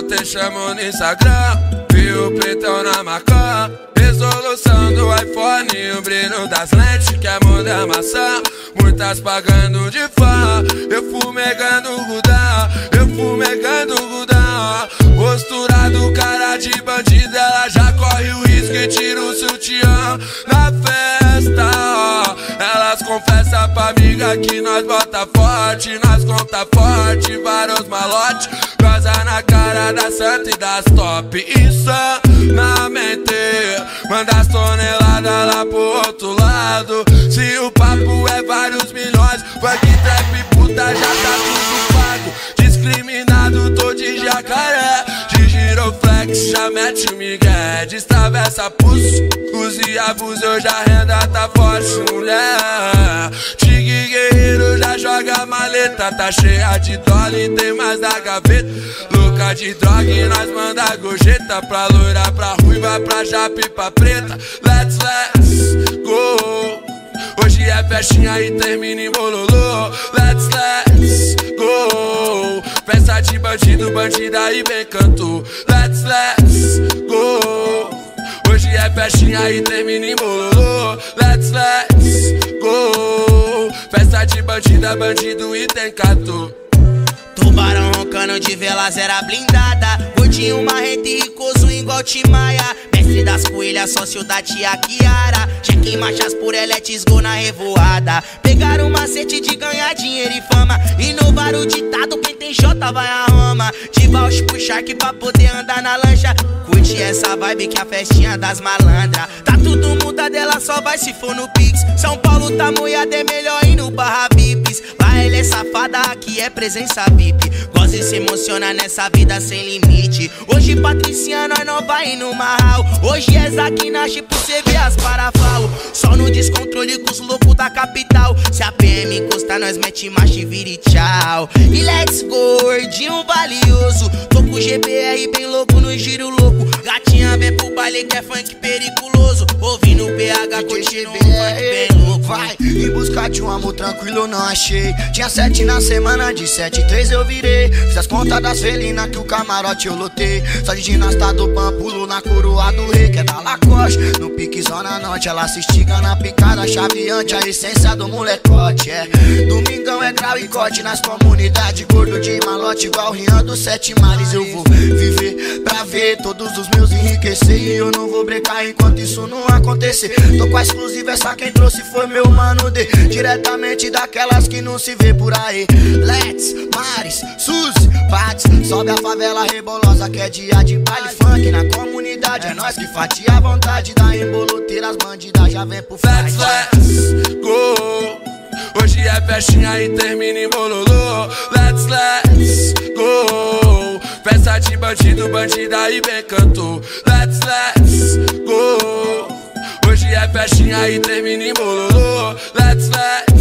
te chamo no Instagram. Vi o pretão na Macan, resolução do iPhone, o brilho das lentes que é mundo é maçã. Muitas pagando de fã, eu fumegando o Gudão, eu fumegando o Gudão. Postura do cara de bandido, ela já corre o risco e tira o sutiã na festa. Elas confessam pra amiga que nós bota forte, nós conta forte, vários malotes, goza na cara da santa e das top. Insanamente, manda as toneladas lá pro outro lado. Se o papo é vários milhões, funk, trap, puta, já tá tudo pago. Discriminado, tô de jacaré, de giroflex, já mete o migué. Destravessa pulso, use e abuso, hoje a renda tá forte, mulher. Tigre guerreiro já joga maleta, tá cheia de dólar e tem mais da gaveta. Louca de droga e nós manda gorjeta, pra loira, pra ruiva, pra japa e pra preta. Let's go. Hoje é festinha e termina em bololô. Let's go. Festa de bandido, bandida e bem canto. Let's go. Hoje é festinha e termina em bololô. Let's go. Festa de bandida, bandido e tem canto. Tubarão roncando de vela zera blindada, gordinho marrento e ricoso igual Timaya. Mestre das coelhas, sócio da tia Kiara. Cheque em marchas por eletes, gol na revoada. Pegaram o macete de ganhar dinheiro e fama. Inovaram o ditado, quem tem Jota vai a Roma. De Bausch pro Shark pra poder andar na lancha. Curte essa vibe que a festinha das malandras. Tá tudo muda dela, só vai se for no Pix. São Paulo tá moiada, é melhor ir no Barra Vips. Lá ele é safada, aqui é presença VIP. Gosta e se emociona nessa vida sem limite. Hoje Patriciana, nós não vai no Marral. Hoje é Zaquinache pro cê ver as parafal. Só no descontrole com os loucos da capital. Se a PM encostar, nós mete marcha e vira e tchau. E let's go, gordinho valioso. Tô com o GBR bem louco no giro louco. Gatinha vem pro baile que é funk periculoso. Ouvindo o PH, curtindo um funk bem louco. Vai em busca de um amor tranquilo, não achei. Tinha 7 na semana, de 7, 3 eu virei. Fiz as contas das felinas que o camarote eu lotei. Só de ginasta do pampulo na coroa do rei, que é da Lacoste. No pique zona norte, ela se estiga na picada chaveante. A essência do molecote, é. Domingão é grau e corte nas comunidades. Gordo de malote igual Rian dos 7 mares. Eu vou viver pra ver todos os meus enriquecer. E eu não vou brecar enquanto isso não acontecer. Tô com a exclusiva, essa quem trouxe foi meu mano D. Diretamente daquelas que não se vê por aí. Let's, Maris, Suzy, Pats. Sobe a favela rebolosa que é dia de baile funk na comunidade. É nós que fatia a vontade da emboloteira. As bandidas já vem pro fight. Let's go. Hoje é festinha e termina em bololô. Let's go. Festa de bandido, bandida e bem canto. Let's go. Hoje é festinha e termina em bololô. Let's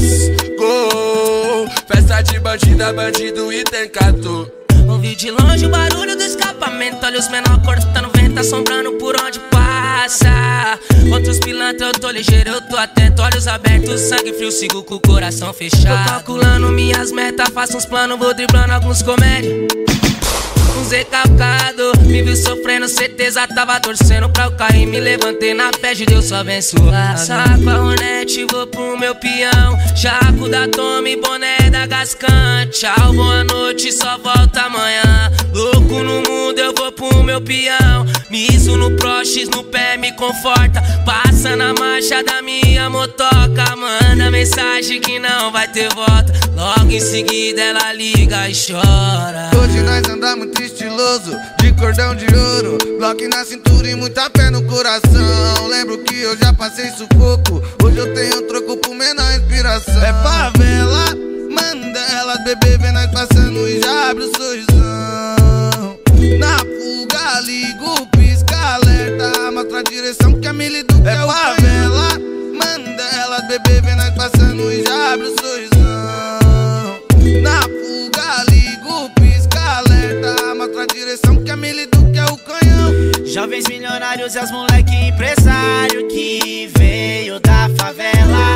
go. Festa de bandida, bandido e tem canto. Ouvi de longe o barulho do escapamento. Olha os menor cortando vento, assombrando por onde passa. Contra os pilantras eu tô ligeiro, eu tô atento. Olhos abertos, sangue frio, sigo com o coração fechado. Tô calculando minhas metas, faço uns planos, vou driblando alguns comédias. Um Zé calcado, me viu sofrendo, certeza tava torcendo pra eu cair. Me levantei na fé de Deus, só abençoado. Saco a Hornet, vou pro meu peão. Chaco da Tome, boné da Gascan. Tchau, boa noite, só volta amanhã. Louco no mundo, eu vou pro meu peão. Miso no Prox, no pé me conforta. Passa na marcha da minha motoca. Manda mensagem que não vai ter volta. Logo em seguida ela liga e chora. Hoje nós andamos estiloso, de cordão de ouro, bloco na cintura e muita fé no coração. Lembro que eu já passei sufoco, hoje eu tenho troco por menor inspiração. É favela, manda elas beber, vem nós passando e já abre o sorrisão. Na fuga, ligo, pisca, alerta, mostra a direção que a Mili do que é o favela, manda elas beber, vem nós passando e já abre o sorrisão. Na fuga, ligo, pisca, alerta, mostra a direção que a Mili do que é o canhão. Jovens milionários e as moleque empresário que veio da favela.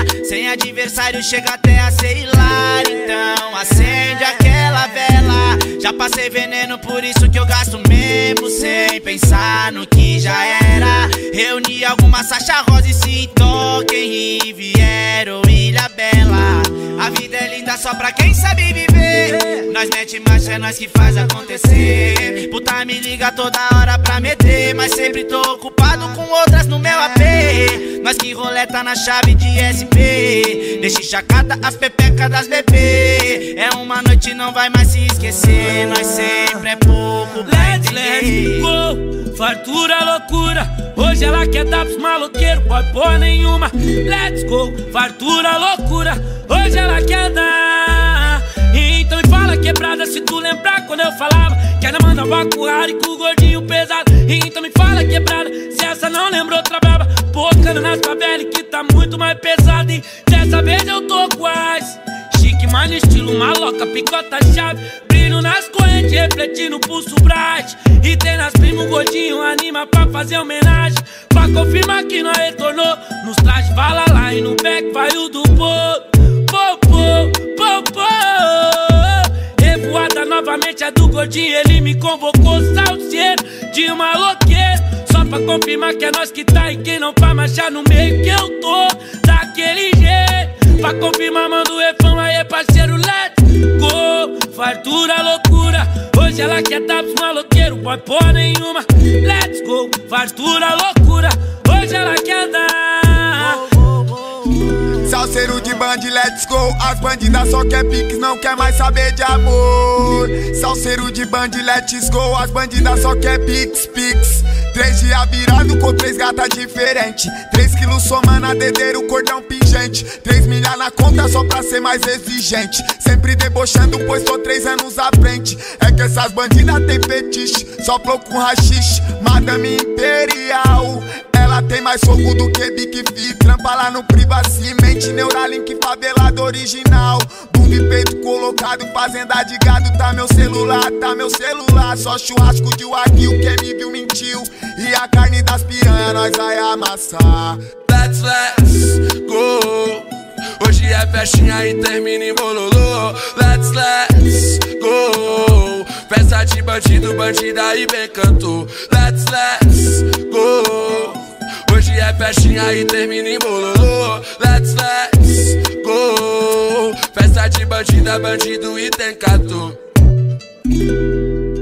Sem adversário chega até a ser hilário. Então acende aquela vela. Já passei veneno, por isso que eu gasto mesmo sem pensar no que já era. Reuni algumas Sacha Rosa e se toquem Riviera ou Ilha Bela. A vida é linda só pra quem sabe viver. Nós mete marcha, é nós que faz acontecer. Puta me liga toda hora pra meter, mas sempre tô ocupado com outras no meu AP. Nós que roleta na chave de SP. Deixa chacata as pepecas das bebê. É uma noite, não vai mais se esquecer. Nós sempre é pouco pra entender. Let's go, fartura, loucura. Hoje ela quer dar pros maloqueiros, pode pôr nenhuma. Let's go, fartura, loucura. Hoje ela quer dar. Então me fala quebrada se tu lembrar quando eu falava que ela mandava com o Harry com o gordinho pesado. Então me fala quebrada se essa não lembrou outra brava. Pocando nas favelas que tá muito mais pesado. E dessa vez eu tô quase chique, mas no estilo maloca, picota chave. Brilho nas correntes, refletindo o pulso bright. E tem nas primos gordinho, anima pra fazer homenagem. Pra confirmar que nós retornou. Nos trajes vala lá e no back vai o do povo. Revoada novamente é do gordinho, ele me convocou, salseiro de maloqueiro. Só pra confirmar que é nós que tá e quem não vai marchar no meio que eu tô daquele jeito. Pra confirmar manda o refrão aí parceiro, let's go. Fartura, loucura, hoje ela quer dar pros maloqueiros, pode pôr nenhuma. Let's go, fartura, loucura, hoje ela quer dar. Salseiro de band, let's go. As bandidas só quer piques, não quer mais saber de amor. Salseiro de band, let's go. As bandidas só quer piques, piques. 3 dias virado com 3 gatas diferentes. 3 quilos somando a dedeiro, cordão pingente. 3 milhas na conta só pra ser mais exigente. Sempre debochando, pois tô 3 anos à frente. É que essas bandidas tem fetiche, só com rachixe. Madame Imperial, ela tem mais fogo do que Big Fi. Trampa lá no Privacimente, Neuralink favelado original. Bunda e peito colocado, fazenda de gado. Tá meu celular, tá meu celular. Só churrasco de wagyu, quem me viu mentiu. E a carne das piranha nós vai amassar. Let's go. Hoje é festinha e termina em bololô. Let's go. Festa de bandido, bandida e bem cantou. Let's go. Hoje é festinha e termina em bololô. Let's go. Festa de bandida, bandido e tem cantor.